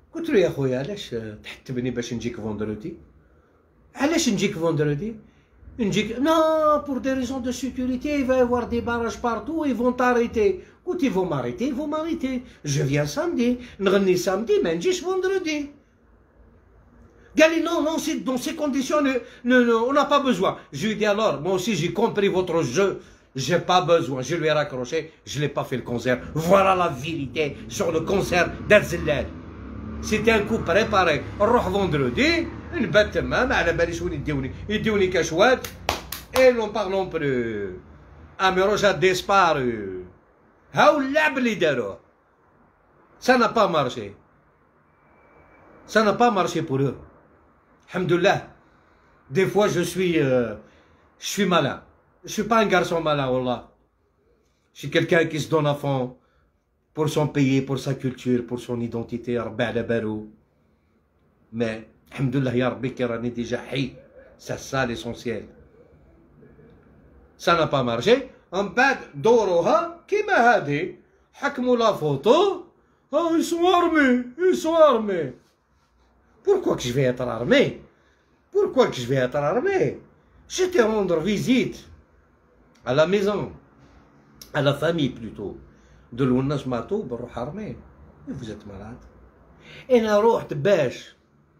قلت له يا خويا علاش تحتبني باش نجيك فوندرودي؟ علاش نجيك فوندرودي؟ نجيك نو بور دي ريزون دو سيكوريتي il va y avoir des barrages partout ils vont t'arrêter. قلت ils vont m'arrêter ils vont m'arrêter je viens samedi نغني samedi ما نجيش فوندرودي. قال لي non non c'est dans ces conditions ne, ne, ne, on n'a pas besoin. Je lui ai dit alors moi aussi j'ai compris votre jeu, j'ai pas besoin. Je lui ai raccroché, je l'ai pas fait le concert. Voilà la vérité sur le concert d'Azellal. C'était un coup préparé. نروح فوندرودي نبات تما ما على باليش وين يديوني، يديوني كشوات et n'en parlons plus. Améroge a disparu. هاو اللعب اللي داروه. Ça n'a pas marché. Ça n'a pas marché pour eux. Alhamdoulilah. Des fois je suis euh, je suis malin. Je suis pas un garçon malin, wallah. Je suis quelqu'un qui se donne à fond pour son pays, pour sa culture, pour son identité. ربي على بالو. Mais alhamdoulilah ya Rabbi qui راني déjà حي. C'est ça l'essentiel. Ça n'a pas marché. من بعد دوروها كيما هادي حكموا لا فوتو. Oh, ils sont armés, ils sont armés. Pourquoi que je vais être armé? Pourquoi que je vais être armé? Je te rendre visite à la maison, à la famille plutôt. De l'ounas matou, بروح armé. Et vous êtes malade. أنا روحت باش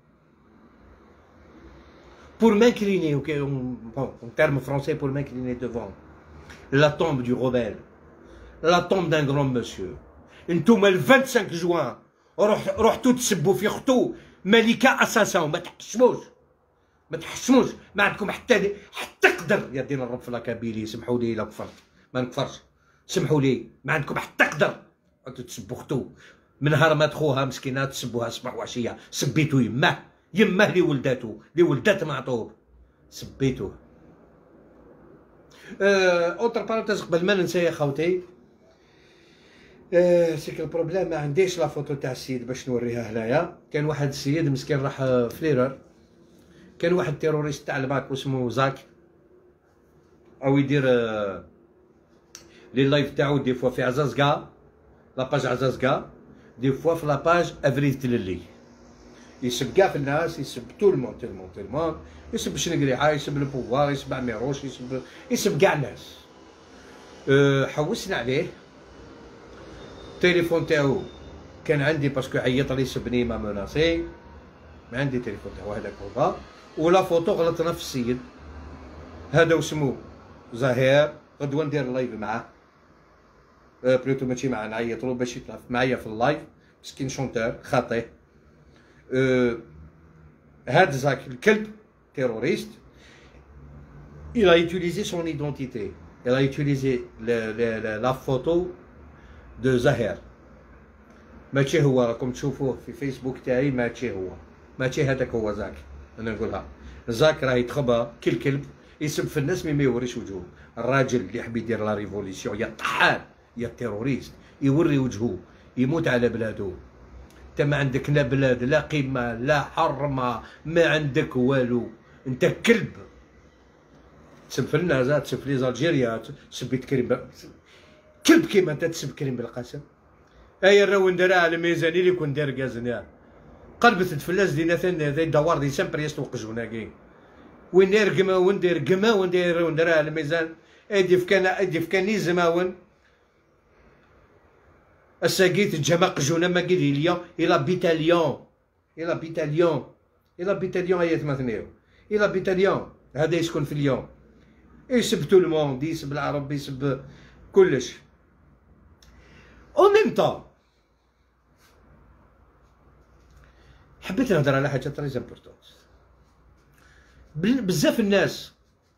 pour m'incliner, ok, bon, en termes français, pour m'incliner devant la tombe du rebelle, la tombe d'un grand monsieur. انتوما ال vingt-cinq juin روح رحتوا تسبوا في اختو ملكه اساسا ما تحشموش ما تحشموش ما عندكم حتى حتى قدر يا دين الرب في لاكابيلي. سمحوا لي الا كفرت ما نكفرش، سمحوا لي ما عندكم حتى قدر انتوا تسبوا اختو من نهار ما خوها مسكينه تسبوها صباح وعشيه. سبيتو يماه يماه اللي ولداتو اللي ولدات معطوب سبيتوه. اوتر بارونتيز قبل ما ننسى يا خوتي، سيك البروبليم ما عنديش لا فوتو تاع السيد باش نوريها هنايا. كان واحد السيد مسكين راح فليرر، كان واحد تيروريست تاع الباك اسمه زاك او يدير لي لايف تاعو دي فوا في عزازكا لاباج عزازكا، دي فوا في لاباج افريد تللي يسب كاع في الناس، يسب تو المون تو المون تو المون، يسب شنقريحه، يسب البوفوار، يسب عميروش، يسب يسب كاع الناس. أه حوسنا عليه. التليفون تاعو كان عندي باسكو عيط لي سبني ما مناسي، ما عندي تليفون تاعو هذاك هو. ولا فوتو غلطنا في السيد هذا واسمو زهير، غدوه ندير لايف معاه أه بلوتو ماشي معاه، نعيط له باش يطلع معايا في اللايف. مسكين شونتور خاطيه. أه هاد زاك الكلب terroriste, il a utilisé son identité, il a utilisé le, le, le, la photo de Zahir. ماشي هو، راكم تشوفوه في فيسبوك تاعي، ماشي هو، ماشي هذاك هو زاك. انا نقولها زاك راه يتخبى كل كلب يسب في الناس مي ما يوريش وجهه. الراجل اللي يحب يدير لا ريفوليسيون يا طحان يا تيروريست يوري وجهه يموت على بلادو. انت ما عندك لا بلاد لا قيمه لا حرمه، ما عندك والو، انت كلب. تسب في الناس، تسب في ليزالجيريا، تسبيت كريم ب... كلب كيما انت تسب كريم بالقسم. ايا راهو نديرها على ميزاني اللي كون داير كازنا قلبت تفلاس دينا ثاني ذي دوار دي سامبر يستوق جوناكي وين داير قماون داير قماون داير نديرها على الميزان. ادي فكان ادي فكان زماون الساقيت جماق جونا ما قيل ليون الى بيتاليون الى بيتاليون الى بيتاليون ايات مثنيو الى بيتاليون. هذا يسكن في اليوم يسب تو الموند، يسب العرب، يسب كلش. او ميم طون حبيت نهضر على حاجه تري امبورطون. بزاف الناس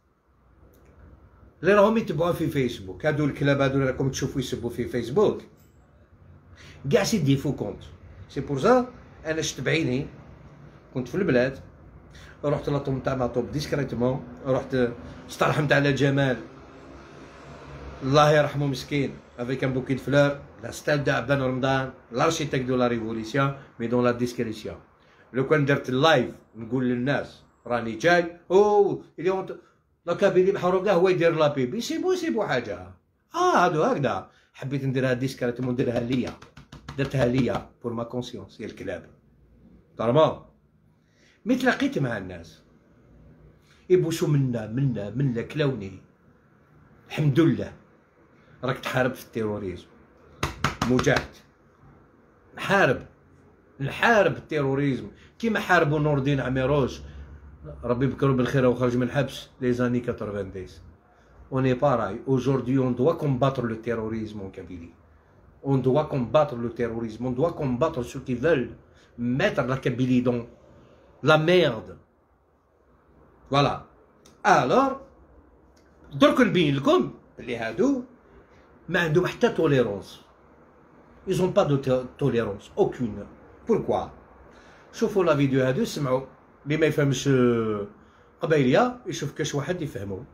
اللي راهم يتبعوا في فيسبوك، هادو الكلاب هادو اللي راكم تشوفوا يسبوا في فيسبوك كاع سي دي فو كونت. سي بور سا انا شت بعيني كنت في البلاد، رحت لطوم تاع ماطوب ديسكريتمون، رحت استرحمت على جمال الله يرحمه مسكين افيك ان بوكي دو فلور، لا ستال تاع بن رمضان، لارشيتيك دو لا ريفوليسيون مي دون لا ديسكريسيون. لو كان درت اللايف نقول للناس راني جاي او اليوم لاكابيلي محروقه هو يدير لابيبي يسيبو يسيبو حاجه. اه هادو هكذا حبيت نديرها ديسكريتمون، نديرها ليا، درتها ليا بور ما كونسيونس يا الكلاب. نورمال. مي تلاقيت مع الناس يبوسوا منا منا منا كلاوني. الحمد لله راك تحارب في التيروريزم. مجاهد نحارب نحارب التيروريزم كيما حاربوا نور الدين عميروش ربي يذكرو بالخير وخرج من الحبس لي زاني quatre-vingt-dix. On est pareil. Aujourd'hui, on doit combattre le terrorisme en Kabylie. On doit combattre le terrorisme. On doit combattre ceux qui veulent mettre la Kabylie dans la merde. Voilà. Alors, درك نبين لكم اللي هادو ما عندهم حتى توليرونس. Ils ont pas de tolérance aucune. Pourquoi? شوفوا لا فيديو هادو سمعوا اللي ما يفهمش قبايليه يشوف كاش واحد يفهمو.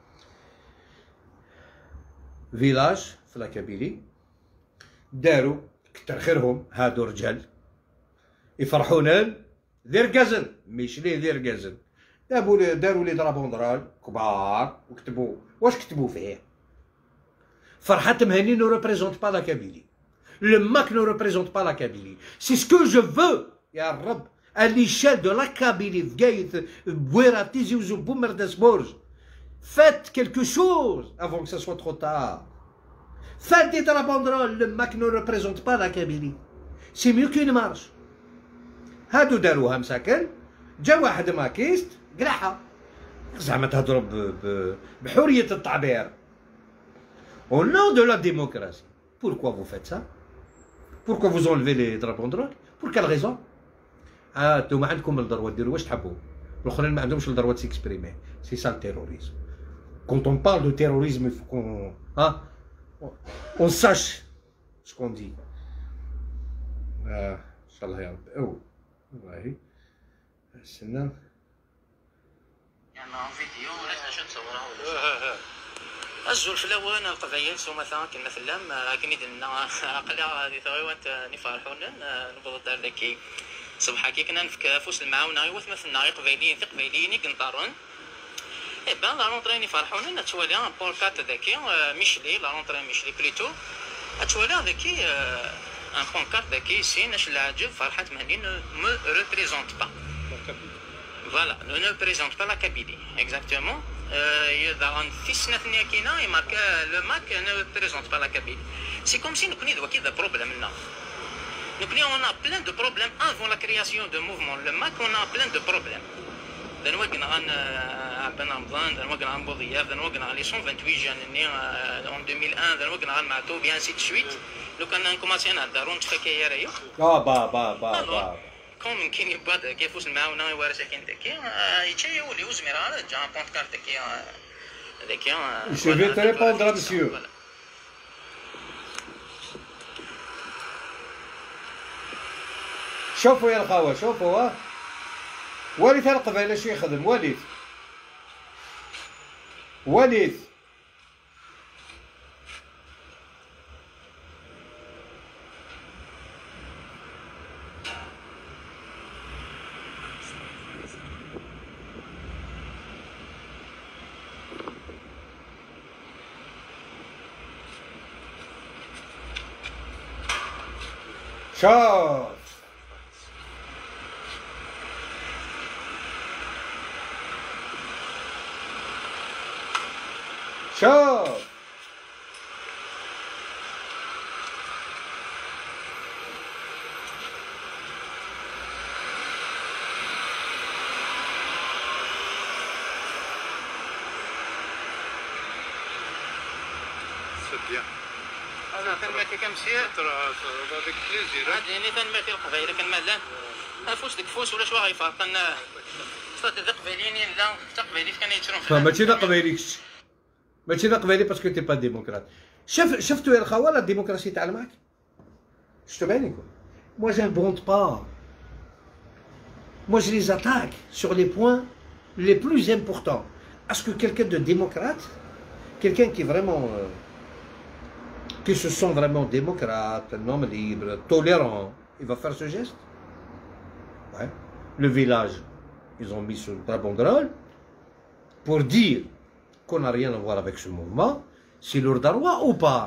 فيلاج في لاكابيلي داروا كتر خيرهم هادو رجال يفرحونا ذير كازن مش ليه ذير كازن. داروا داروا لي درابوندرال كبار وكتبوا واش كتبوا فيه فرحات مهني نو ريبريزونت با لا كابيلي. Le M A C ne représente pas la Kabylie. C'est ce que je veux, ya Rab, à l'échelle de la Kabylie. Faites quelque chose avant que ce soit trop tard. Faites des drabanderoles. Le M A C ne représente pas la Kabylie. C'est mieux qu'une marche. هادو داروها مساكن جا واحد ماكيست قلعها زعما تهضروا بحرية التعبير. Au nom de la démocratie. Pourquoi vous faites ça? Pourquoi vous enlevez les drabanderoles? Pour quelle raison? Ah, نتوما عندكم الدروة ديروا واش تحبوا. الآخرين ما عندهمش الدروة de s'exprimer. C'est ça le terrorisme. Quand on parle de terrorisme, il faut qu'on hein, on sache ce qu'on dit. آه إن شاء الله يا رب. أو والله استنى. يعني فيديو ولا شنو تصورها الزول في الاول القبايل سو مثلا كنا في اللام كني درنا عقله هذه ثويوات نفرحونا نبغض دار ذاكي صباح كي كنا نفك فوس المعاونه يوث مثلنا قبايليين في قبايليين كنطارون اي بان لا رونطري نفرحونا تولي ان بولكات ذاكي ميشلي لا رونطري ميشلي بليتو تولي ذاكي ان بولكات ذاكي سي ناش العجب فرحات مهني مو ريبريزونت با فوالا نو نو بريزونت با لا كابيلي اكزاكتومون. dans six nathnia kina il marque le M A C ne représente pas la Kabylie. C'est comme si nous connaissions des problèmes là. Nous on a plein de problèmes avant la création de mouvement. Le M A C on a plein de problèmes. Dans le وقنا عن عبد رمضان dans le وقنا عن بوضياف dans le وقنا les cent vingt-huit jeunes nés en deux mille un dans le وقنا عن معتوب et ainsi de suite. لو كنا نكوماسي نهضروا نتفكيا رايو. اه با با با با. كوم كاين يبدا كيفوس المعاونه ولا ساكن تاكي يتشي يولي وزميرا جا بونت كارت تاكي هذاك Je vais te répondre, monsieur. شوفوا يا الخوة شوفوا ها وليد القبيلة شو يخدم وليد وليد شوف شوف C'est bien. انا تنماتي كمسير افيك بليزير عادي تنماتي القبايله كنمالا فوس ديك فوس ولا شو غيفرقنا صات ذا قبايلين لا حتى قبايلي كانوا يتشرون في ماشي ذا قبايليكش ماشي ذا قبايلي باسكو تي با ديموكرات. شف شفتوا يا الخوة لا الديمقراطيه تاع الماك شفتوا بالكم. Moi j'invente pas. Moi je les attaque sur les points les plus importants. Est-ce que quelqu'un de démocrate, quelqu'un qui est vraiment euh, qui se sent vraiment démocrate, un homme libre, tolérant, il va faire ce geste? Ouais. Le village, ils ont mis sur le drabanderole pour dire qu'on n'a rien à voir avec ce mouvement, c'est leur droit ou pas?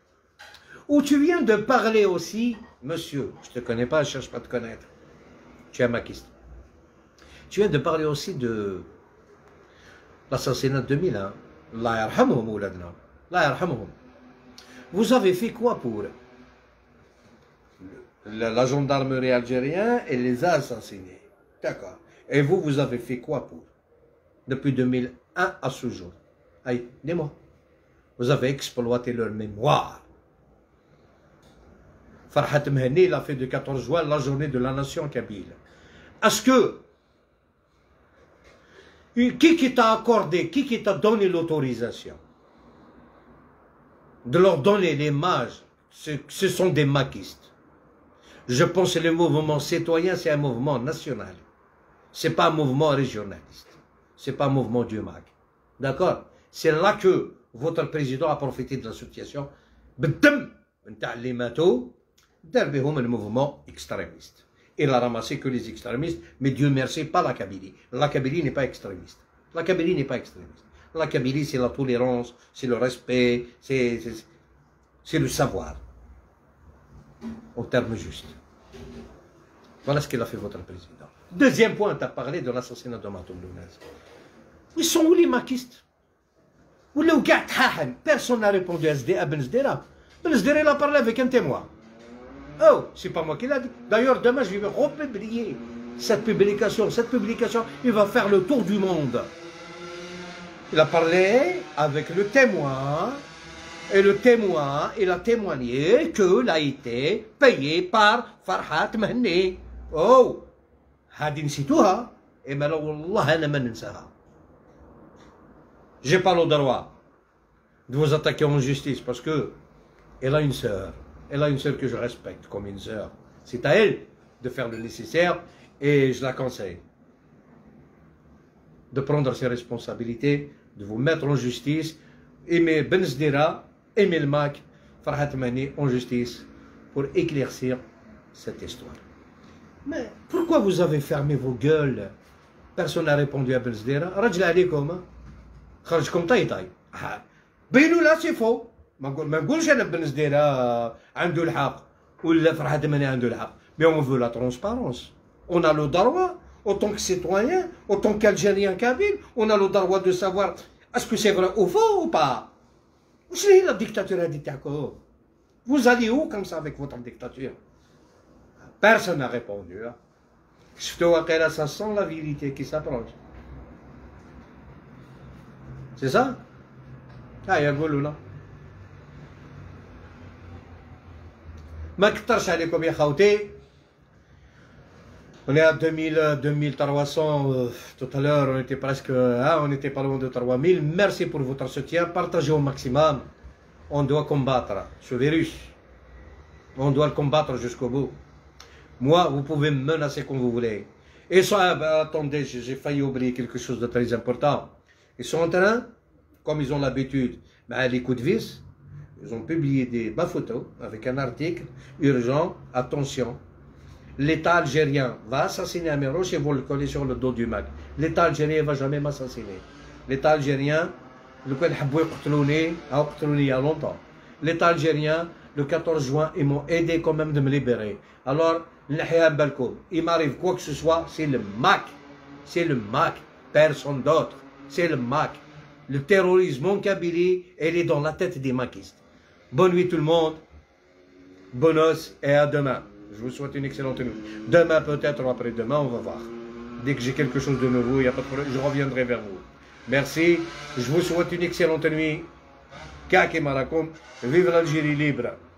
Ou tu viens de parler aussi, monsieur, je te connais pas, je cherche pas à te connaître. tu es un maquiste. Tu viens de parler aussi de l'assassinat de deux mille un. Allah yarhamhum ouladna. Allah yarhamhum. Vous avez fait quoi pour la, la gendarmerie algérienne, elle les a assassinés. D'accord. Et vous, vous avez fait quoi pour depuis deux mille un à ce jour? Aïe, dis-moi. Vous avez exploité leur mémoire. Farhat Mehni l'a fait de quatorze juin la journée de la nation kabyle. Est-ce que qui qui t'a accordé, qui qui t'a donné l'autorisation de leur donner l'image? Ce sont des maquistes. Je pense que le mouvement citoyen, c'est un mouvement national. Ce n'est pas un mouvement régionaliste. Ce n'est pas un mouvement du M A C. D'accord? C'est là que votre président a profité de la situation. B'dem, n'ta'limato, d'arbehum un mouvement extrémiste. Il a ramassé que les extrémistes, mais Dieu merci, pas la Kabylie. La Kabylie n'est pas extrémiste. La Kabylie n'est pas extrémiste. La Kabylie, c'est la tolérance, c'est le respect, c'est le savoir. Au terme juste. Voilà ce qu'il a fait votre président. Deuxième point, tu as parlé de l'assassinat de Matoum Lounaz. Ils sont où les maquistes? Personne n'a répondu à Ben Zdera. Ben Zdera, il a parlé avec un témoin. Oh, c'est pas moi qui l'a dit. D'ailleurs, demain, je vais republier cette publication. Cette publication, il va faire le tour du monde. Il a parlé avec le témoin. Et le témoin, il a témoigné qu'il a été payé par Farhat Mehni. Oh, هذه نسيتوها. Et ben والله أنا ما ننساها. J'ai pas le droit de vous attaquer en justice parce que elle a une sœur. Elle a une sœur que je respecte comme une sœur. C'est à elle de faire le nécessaire et je la conseille de prendre ses responsabilités, de vous mettre en justice. Aimer Ben Zdera, aimer le M A C, Farhat Mehni en justice pour éclaircir cette histoire. Mais pourquoi vous avez fermé vos gueules? Personne n'a répondu à Ben Zdera. Rajla alaykoum. خرجكم طي طي. بينوا لا سي فو. ما نقولش انا بن زديرة عنده الحق ولا فرحات ماني عنده الحق. Mais on veut la transparence. On a le droit, en tant que citoyen, en tant qu'Algérien kabyle, on a le droit de savoir est-ce que c'est vrai ou faux ou pas. واش هي la dictature هذه تاعكم? Vous allez où comme ça avec votre dictature? Personne n'a répondu. شفتوا واقيلا ça sent la vérité qui s'approche. C'est ça? Ah, يقولوا لنا ما كترش عليكم يا خوتي. On est à deux mille, deux mille trois cents, euh, tout à l'heure on était presque, hein, on était pas loin de trois mille. Merci pour votre soutien, partagez au maximum. On doit combattre ce virus. On doit le combattre jusqu'au bout. Moi, vous pouvez me menacer comme vous voulez. Et ça, bah, attendez, j'ai failli oublier quelque chose de très important. Ils sont en train, comme ils ont l'habitude, bah, les coups de vis, ils ont publié des bas photos avec un article urgent, attention. L'État algérien va assassiner Amirouche et vont le coller sur le dos du M A C. L'État algérien ne va jamais m'assassiner. L'État algérien, le il y a longtemps. L'État algérien, le quatorze juin, ils m'ont aidé quand même de me libérer. Alors, il m'arrive quoi que ce soit, c'est le M A C. C'est le M A C, personne d'autre. C'est le M A C. Le terrorisme en Kabylie, elle est dans la tête des maquistes. Bonne nuit tout le monde. Bonne os et à demain. Je vous souhaite une excellente nuit. Demain peut-être ou après-demain, on va voir. Dès que j'ai quelque chose de nouveau, il n'y a pas de problème, je reviendrai vers vous. Merci. Je vous souhaite une excellente nuit. Kaki Marakoum. Vive l'Algérie libre.